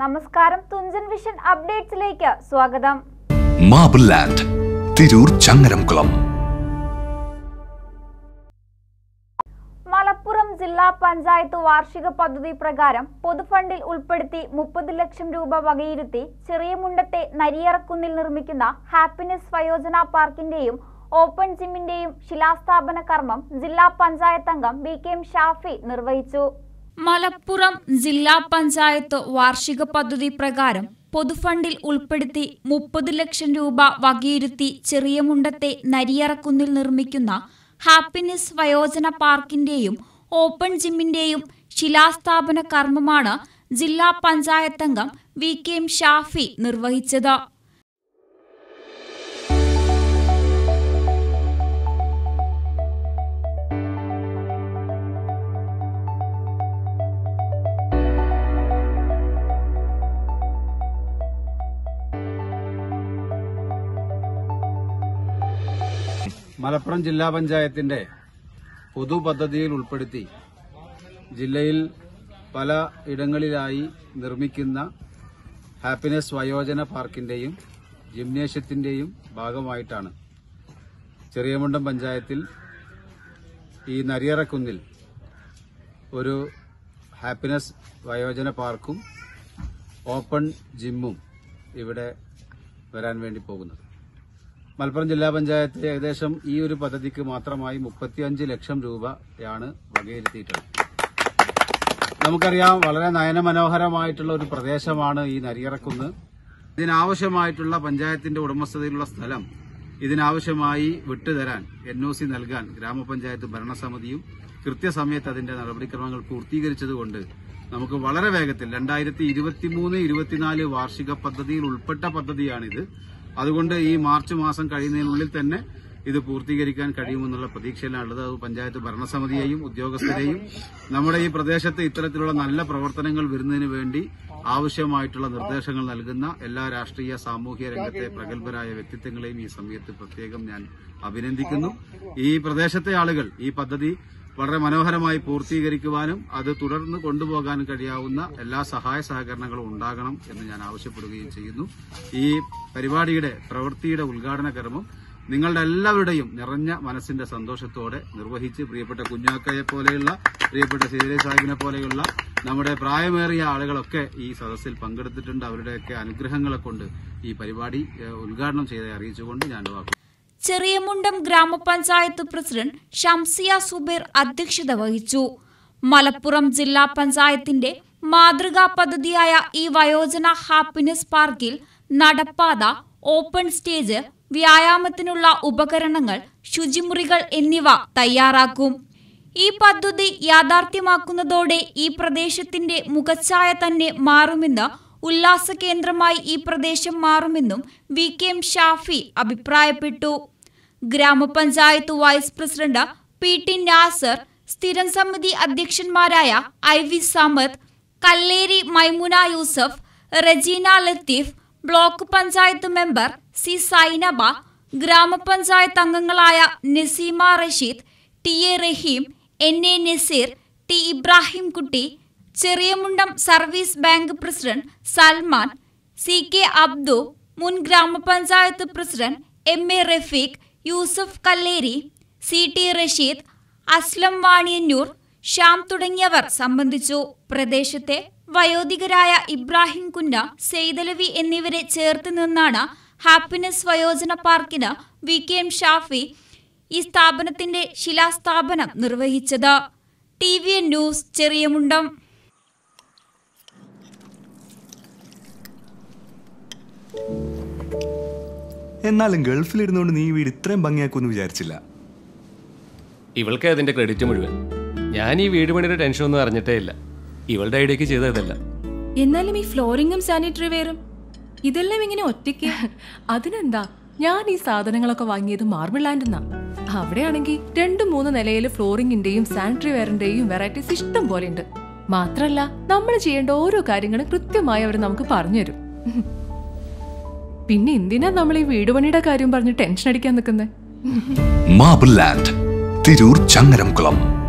നമസ്കാരം, തുഞ്ചൻ വിഷൻ അപ്ഡേറ്റ്സിലേക്ക് സ്വാഗതം. Marble land, Tirur Changaramkulam. മലപ്പുറം ജില്ലാ പഞ്ചായത്ത് വാർഷിക പദ്ധതി പ്രകാരം പൊതുഫണ്ടിൽ ഉൾപ്പെടുത്തി 30 ലക്ഷം രൂപ വകയിരുത്തി ചെറിയമുണ്ടത്തെ നരിയറക്കുന്നിൽ നിർമ്മിക്കുന്ന ഹാപ്പിനെസ് വയോജന പാർക്കിന്റെയും ഓപ്പൺ ജിമ്മിന്റെയും ശിലാസ്ഥാപന കർമ്മം ജില്ലാ പഞ്ചായത്ത് അംഗം BKM ഷാഫി നിർവഹിച്ചു. മലപ്പുറം ജില്ലാ പഞ്ചായത്ത് വാർഷിക പദ്ധതി പ്രകാരം പൊതുഫണ്ടിൽ ഉൾപ്പെടുത്തി 30 ലക്ഷം രൂപ വകയിരുത്തി ചെറിയമുണ്ടത്തെ നരിയറക്കുന്നിൽ നിർമ്മിക്കുന്ന ഹാപ്പിനെസ് വയോജന പാർക്കിന്റെയും ഓപ്പൺ ജിമ്മിന്റെയും ശിലാസ്ഥാപന കർമ്മമാണ് ജില്ലാ പഞ്ചായത്ത് അംഗം BKM ഷാഫി നിർവഹിച്ചത്. മലപ്പുറം ജില്ലാ പഞ്ചായത്തിന്റെ പൊതുപദ്ധതിയിൽ ഉൾപ്പെടുത്തി ജില്ലയിൽ പല ഇടങ്ങളിലായി നിർമ്മിക്കുന്ന ഹാപ്പിനെസ് വയോജന പാർക്കിന്റെയും ജിംനേഷ്യത്തിന്റെയും ഭാഗമായിട്ടാണ് ചെറിയമുണ്ടം പഞ്ചായത്തിൽ ഈ നരിയറക്കുന്നിൽ ഒരു ഹാപ്പിനെസ് വയോജന പാർക്കും ഓപ്പൺ ജിമ്മും ഇവിടെ വരാൻ വേണ്ടി പോകുന്നത്. മലപ്പുറം ജില്ലാ പഞ്ചായത്ത് ഏകദേശം ഈ ഒരു പദ്ധതിക്ക് മാത്രമായി 35 ലക്ഷം രൂപയാണ് വകയിരുത്തിയിട്ടുള്ളത്. നമുക്കറിയാം, വളരെ നയനമനോഹരമായിട്ടുള്ള ഒരു പ്രദേശമാണ് ഈ നരിയറക്കുന്ന്. ഇതിനാവശ്യമായിട്ടുള്ള പഞ്ചായത്തിന്റെ ഉടമസ്ഥതയിലുള്ള സ്ഥലം ഇതിനാവശ്യമായി വിട്ടുതരാൻ NOC നൽകാൻ ഗ്രാമപഞ്ചായത്ത് ഭരണസമിതിയും കൃത്യസമയത്ത് അതിന്റെ നടപടിക്രമങ്ങൾ പൂർത്തീകരിച്ചതുകൊണ്ട് നമുക്ക് വളരെ വേഗത്തിൽ 2023-24 വാർഷിക പദ്ധതിയിൽ ഉൾപ്പെട്ട പദ്ധതിയാണിത്. അതുകൊണ്ട് ഈ മാർച്ച് മാസം കഴിയുന്നതിനുള്ളിൽ തന്നെ ഇത് പൂർത്തീകരിക്കാൻ കഴിയുമെന്നുള്ള പ്രതീക്ഷയിലാണുള്ളത്. അത് പഞ്ചായത്ത് ഭരണസമിതിയെയും ഉദ്യോഗസ്ഥരെയും നമ്മുടെ ഈ പ്രദേശത്ത് ഇത്തരത്തിലുള്ള നല്ല പ്രവർത്തനങ്ങൾ വരുന്നതിന് വേണ്ടി ആവശ്യമായിട്ടുള്ള നിർദ്ദേശങ്ങൾ നൽകുന്ന എല്ലാ രാഷ്ട്രീയ സാമൂഹ്യ രംഗത്തെ പ്രഗത്ഭരായ വ്യക്തിത്വങ്ങളെയും ഈ സമയത്ത് പ്രത്യേകം ഞാൻ അഭിനന്ദിക്കുന്നു. ഈ പ്രദേശത്തെ ആളുകൾ ഈ പദ്ധതി വളരെ മനോഹരമായി പൂർത്തീകരിക്കുവാനും അത് തുടർന്ന് കൊണ്ടുപോകാൻ കഴിയാവുന്ന എല്ലാ സഹായ സഹകരണങ്ങളും ഉണ്ടാകണം എന്ന് ഞാൻ ആവശ്യപ്പെടുകയും ചെയ്യുന്നു. ഈ പരിപാടിയുടെ പ്രവൃത്തിയുടെ ഉദ്ഘാടന കർമ്മം നിങ്ങളുടെ എല്ലാവരുടെയും നിറഞ്ഞ മനസ്സിന്റെ സന്തോഷത്തോടെ നിർവഹിച്ച് പ്രിയപ്പെട്ട കുഞ്ഞാക്കയെ പോലെയുള്ള, പ്രിയപ്പെട്ട സീതേ സാഹിബിനെ പോലെയുള്ള നമ്മുടെ പ്രായമേറിയ ആളുകളൊക്കെ ഈ സദസ്സിൽ പങ്കെടുത്തിട്ടുണ്ട്. അവരുടെയൊക്കെ അനുഗ്രഹങ്ങളെ കൊണ്ട് ഈ പരിപാടി ഉദ്ഘാടനം ചെയ്തതായി അറിയിച്ചുകൊണ്ട് ഞാൻ വാക്കും. ചെറിയമുണ്ടം ഗ്രാമപഞ്ചായത്ത് പ്രസിഡന്റ് ഷംസിയ സുബൈർ അധ്യക്ഷത വഹിച്ചു. മലപ്പുറം ജില്ലാ പഞ്ചായത്തിന്റെ മാതൃകാ പദ്ധതിയായ ഈ വയോജന ഹാപ്പിനെസ് പാർക്കിൽ നടപ്പാത, ഓപ്പൺ സ്റ്റേജ്, വ്യായാമത്തിനുള്ള ഉപകരണങ്ങൾ, ശുചിമുറികൾ എന്നിവ തയ്യാറാക്കും. ഈ പദ്ധതി യാഥാർത്ഥ്യമാക്കുന്നതോടെ ഈ പ്രദേശത്തിന്റെ മുഖച്ഛായ തന്നെ മാറുമെന്ന്, ഉല്ലാസ കേന്ദ്രമായി ഈ പ്രദേശം മാറുമെന്നും BKM ഷാഫി അഭിപ്രായപ്പെട്ടു. ഗ്രാമപഞ്ചായത്ത് വൈസ് പ്രസിഡന്റ് PT നാസർ, സ്ഥിരം സമിതി അധ്യക്ഷന്മാരായ IV Samad, Kalleri Maimuna Yusuf, Rajeena Latheef, block panchayat member C Sainaba, ഗ്രാമപഞ്ചായത്ത് അംഗങ്ങളായ നസീമ റഷീദ്, TA റഹീം, NA Naseer, T Ibrahim Kutty, Cheriyamundam service bank president Salman, CK Abdu, മുൻ ഗ്രാമപഞ്ചായത്ത് president MA Rafeeq, Yusuf Kalleri, CT Rasheed, Aslam Vaniyannur, Shyam തുടങ്ങിയവർ സംബന്ധിച്ചു. പ്രദേശത്തെ വയോധികരായ ഇബ്രാഹിം കുഞ്ഞ, സെയ്തലവി എന്നിവരെ ചേർത്ത് നിന്നാണ് ഹാപ്പിനെസ് വയോജന പാർക്കിന് BKM ഷാഫി ഈ സ്ഥാപനത്തിന്റെ ശിലാസ്ഥാപനം നിർവഹിച്ചത്. TVN news, Cheriyamundam. എന്നാലും ഗൾഫിലിരുന്നുകൊണ്ട് നീ വീട് ഇത്രയും ഭംഗിയാക്കുമെന്ന് വിചാരിച്ചില്ല. ഇവൾക്ക് അതിന്റെ ക്രെഡിറ്റ് മുഴുവൻ. ഞാൻ ഈ വീട് പണിയുടെ ടെൻഷനൊന്നും അറിഞ്ഞിട്ടേ ഇല്ല. ഇവളുടെ ഐഡിയക്ക് ചെയ്തതല്ല. എന്നാലും ഈ ഫ്ലോറിങ്ങും സാനിറ്ററി വെയറും ഇതെല്ലാം ഇങ്ങനെ ഒറ്റയ്ക്ക്? അതിനെന്താ, ഞാൻ ഈ സാധനങ്ങളൊക്കെ വാങ്ങിയത് മാർബിൾ ലാൻഡെന്നാ. അവിടെയാണെങ്കിൽ 2-3 നിലയിൽ ഫ്ലോറിങ്ങിന്റെയും സാനിറ്ററി വെയറിന്റെയും വെറൈറ്റീസ് ഇഷ്ടം പോലെ ഉണ്ട്. മാത്രല്ല, നമ്മൾ ചെയ്യേണ്ട ഓരോ കാര്യങ്ങളും കൃത്യമായി അവർ നമുക്ക് പറഞ്ഞുതരും. പിന്നെ എന്തിനാ നമ്മൾ ഈ വീട് പണിയുടെ കാര്യം പറഞ്ഞ് ടെൻഷൻ അടിക്കാൻ നിൽക്കുന്നത്? Marble land, Tirur Changaramkulam.